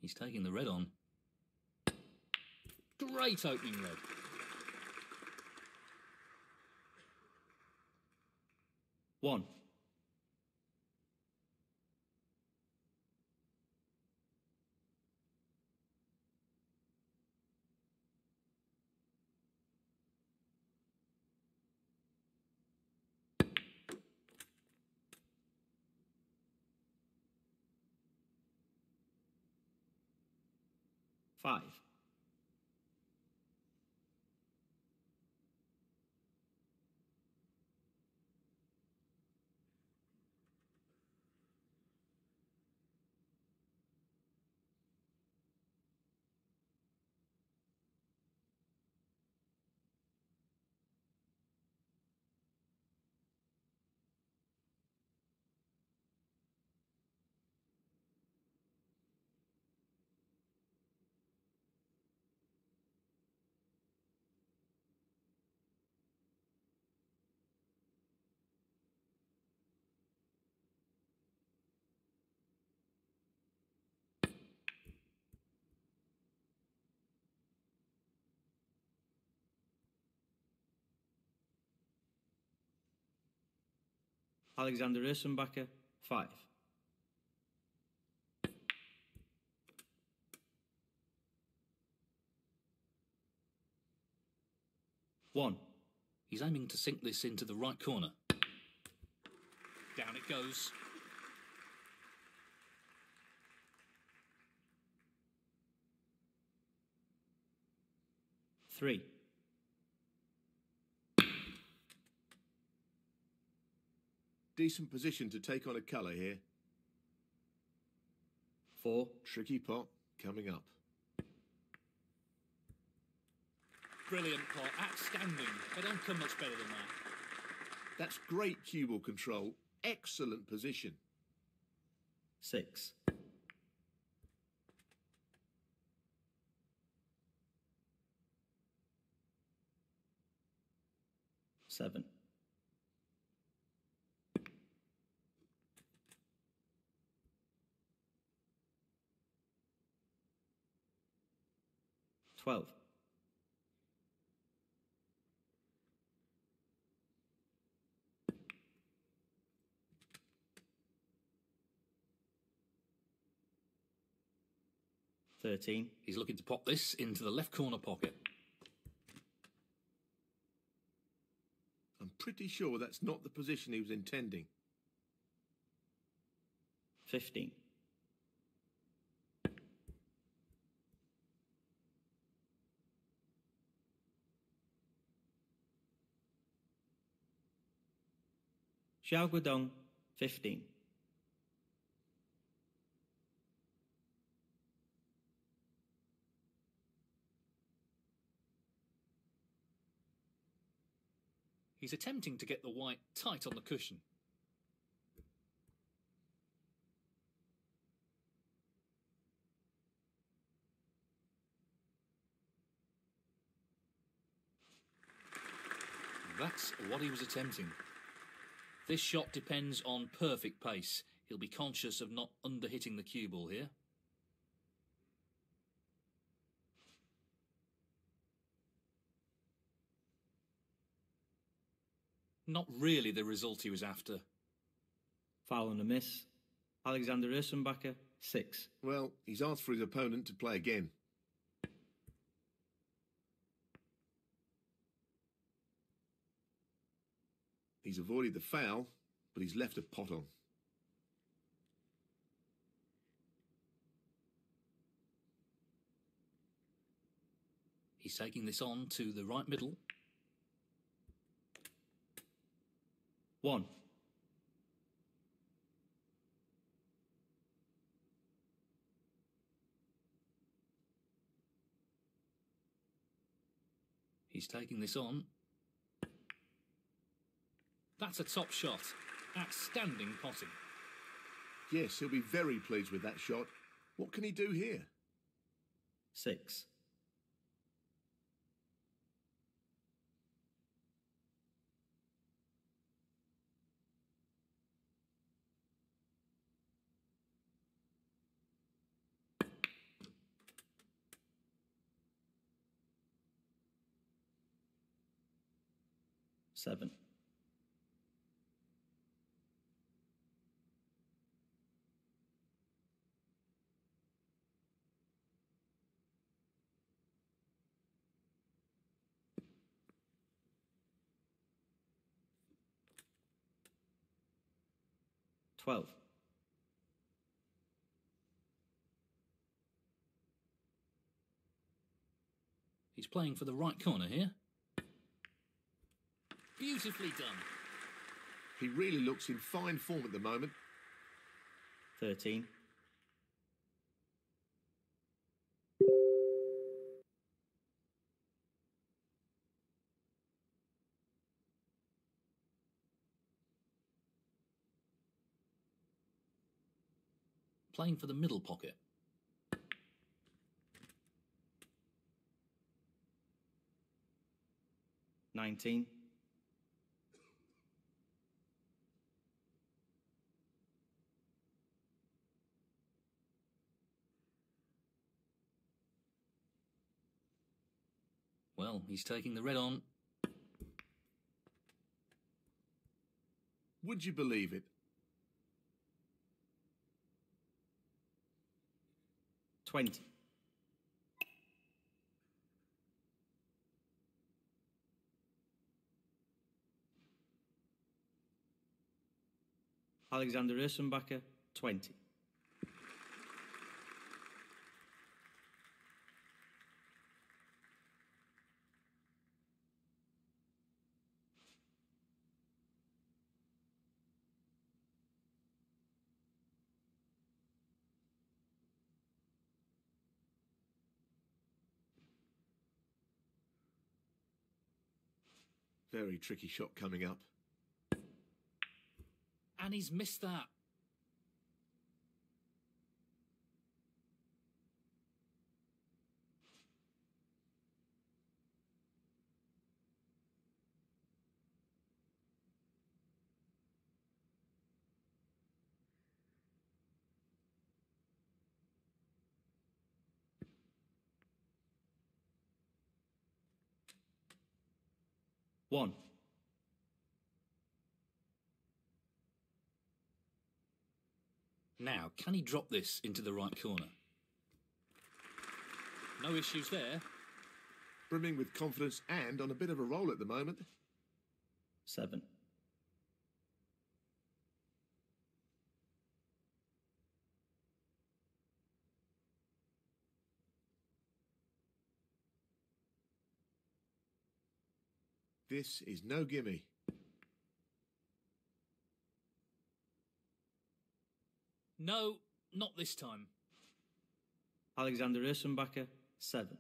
He's taking the red on. Great opening red. One. Five. Alexander Ursenbacher, 5. One. He's aiming to sink this into the right corner. Down it goes. Three. Decent position to take on a colour here. 4. Tricky pot coming up. Brilliant pot, outstanding. They don't come much better than that. That's great cue ball control. Excellent position. 6. 7. 12. 13. He's looking to pop this into the left corner pocket. I'm pretty sure that's not the position he was intending. 15. 15. He's attempting to get the white tight on the cushion. That's what he was attempting. This shot depends on perfect pace. He'll be conscious of not underhitting the cue ball here. Not really the result he was after. Foul and a miss. Alexander Ursenbacher, 6. Well, he's asked for his opponent to play again. He's avoided the foul, but he's left a pot on. He's taking this on to the right middle. 1. He's taking this on. That's a top shot. Outstanding potting. Yes, he'll be very pleased with that shot. What can he do here? 6. 7. $12. He's playing for the right corner here. Beautifully done. He really looks in fine form at the moment. 13. Playing for the middle pocket. 19. Well, he's taking the red on. Would you believe it? $20. Alexander Ursenbacher, 20. Very tricky shot coming up. And he's missed that. $1. Now, can he drop this into the right corner? No issues there. Brimming with confidence and on a bit of a roll at the moment. 7. This is no gimme. No, not this time. Alexander Ursenbacher, 7.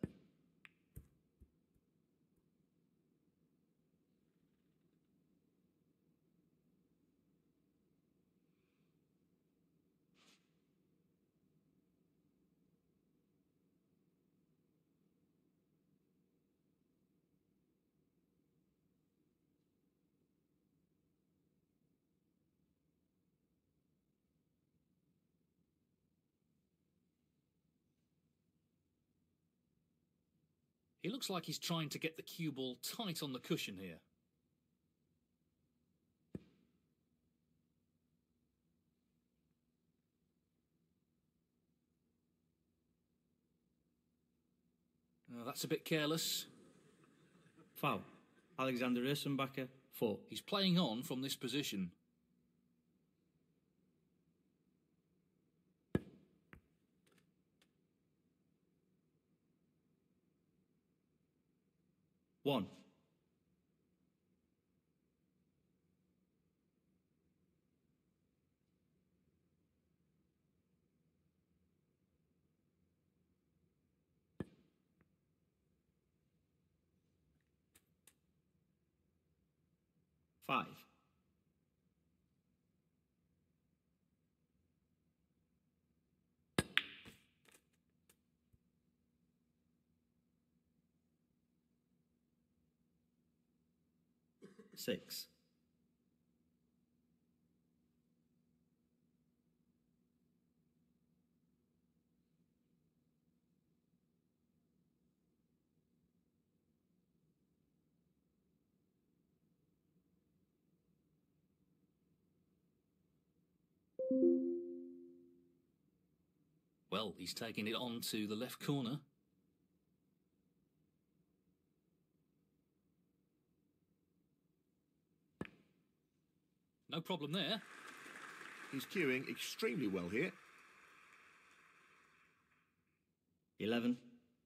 He looks like he's trying to get the cue ball tight on the cushion here. That's a bit careless. Foul. Alexander Ursenbacher, 4. He's playing on from this position. $1. $5. $6. Well, he's taking it on to the left corner. No problem there. He's cueing extremely well here. 11.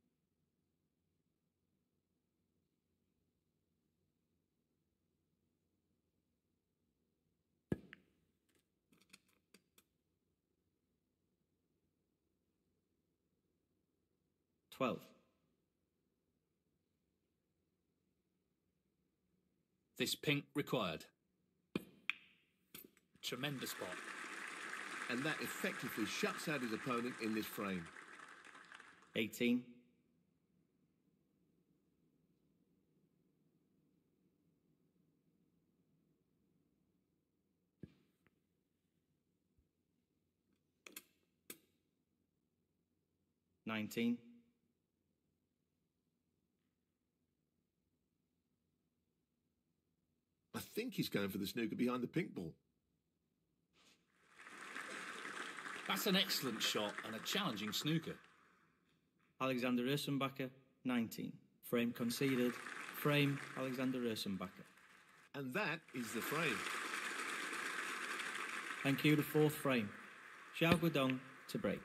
$12. This pink required. Tremendous pot. And that effectively shuts out his opponent in this frame. 18. $19. I think he's going for the snooker behind the pink ball. That's an excellent shot and a challenging snooker. Alexander Ursenbacher, 19. Frame conceded. Frame, Alexander Ursenbacher. And that is the frame. Thank you, the fourth frame. Xiao Guodong to break.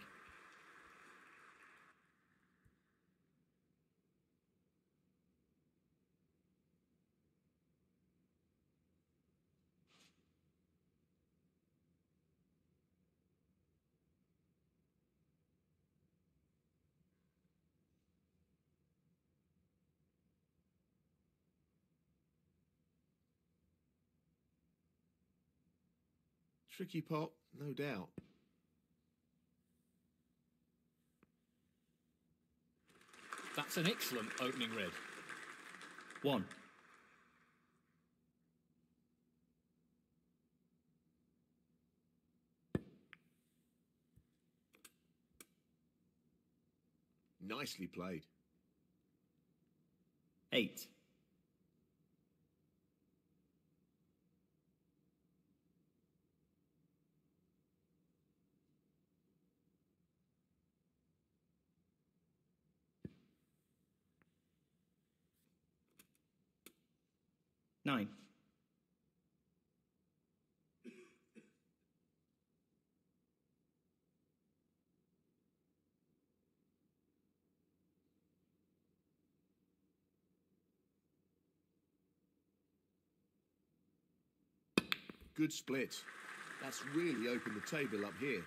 Tricky pot, no doubt. That's an excellent opening red. 1. Nicely played. 8. Nine. Good split. That's really opened the table up here.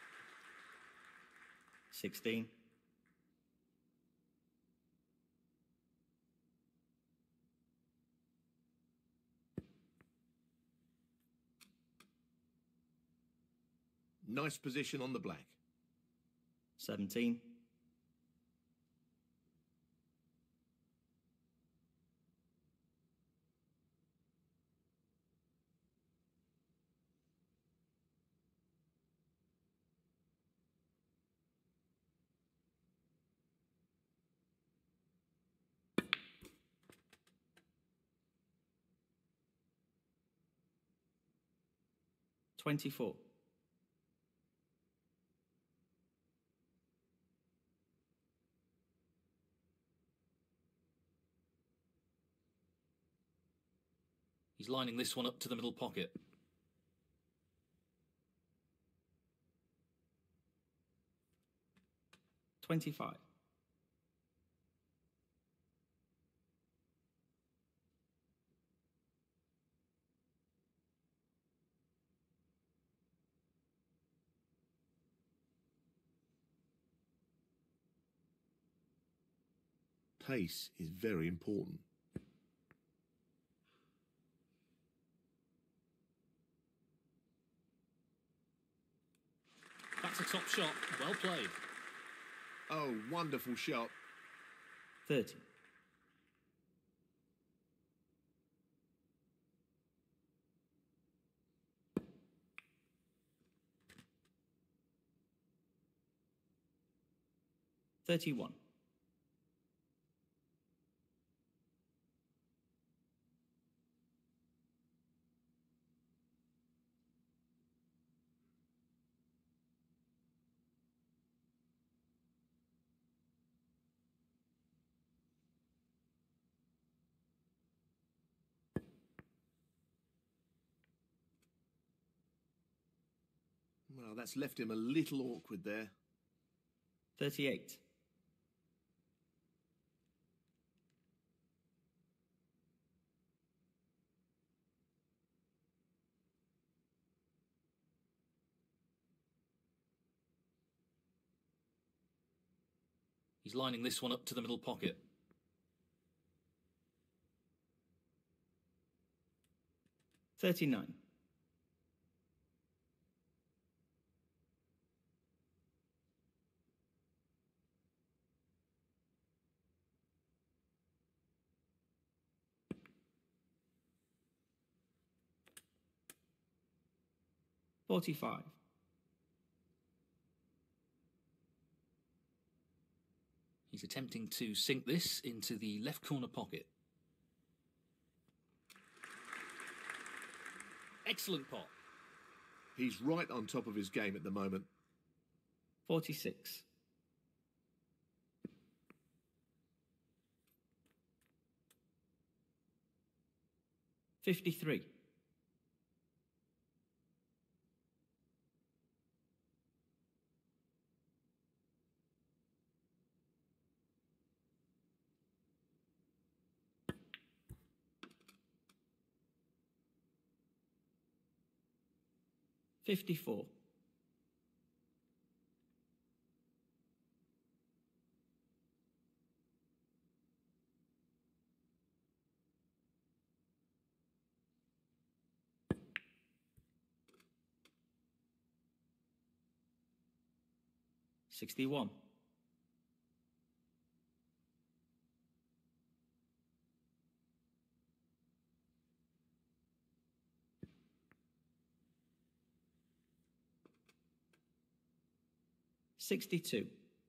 16. Nice position on the black. 17. $24. He's lining this one up to the middle pocket. $25. Pace is very important. That's a top shot. Well played. Oh, wonderful shot. 30. $31. Oh, that's left him a little awkward there. 38. He's lining this one up to the middle pocket. 39. $45. He's attempting to sink this into the left corner pocket. Excellent pot. He's right on top of his game at the moment. 46. $53. $54. $61. $62.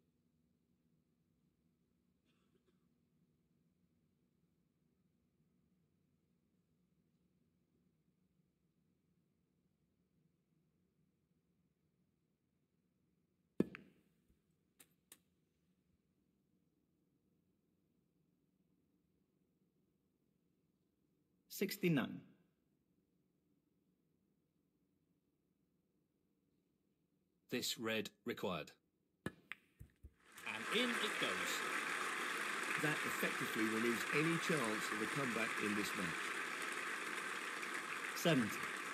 $69. This red required. And in it goes. That effectively removes any chance of a comeback in this match. 70.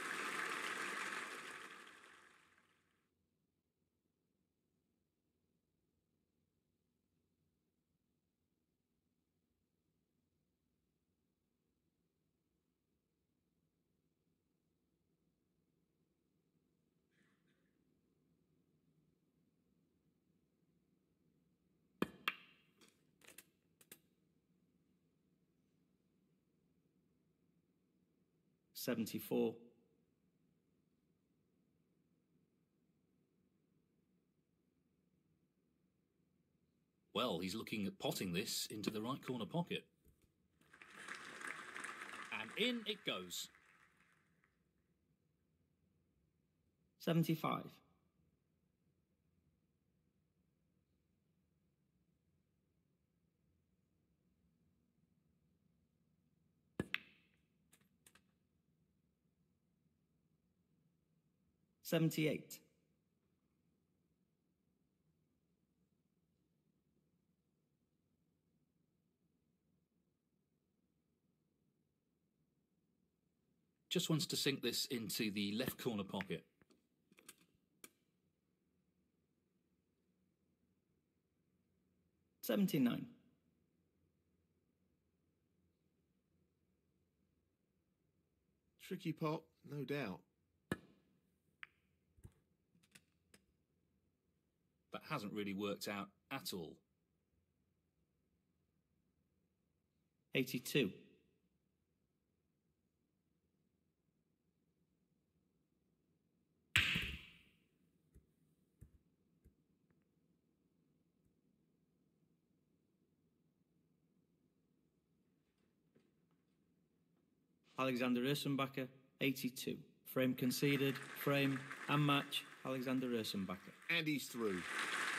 $74. Well, he's looking at potting this into the right corner pocket. And in it goes. 75. $78. Just wants to sink this into the left corner pocket. $79. Tricky pot, no doubt. That hasn't really worked out at all. 82. Alexander Ursenbacher, 82. Frame conceded, frame and match, Alexander Ursenbacher. And he's through.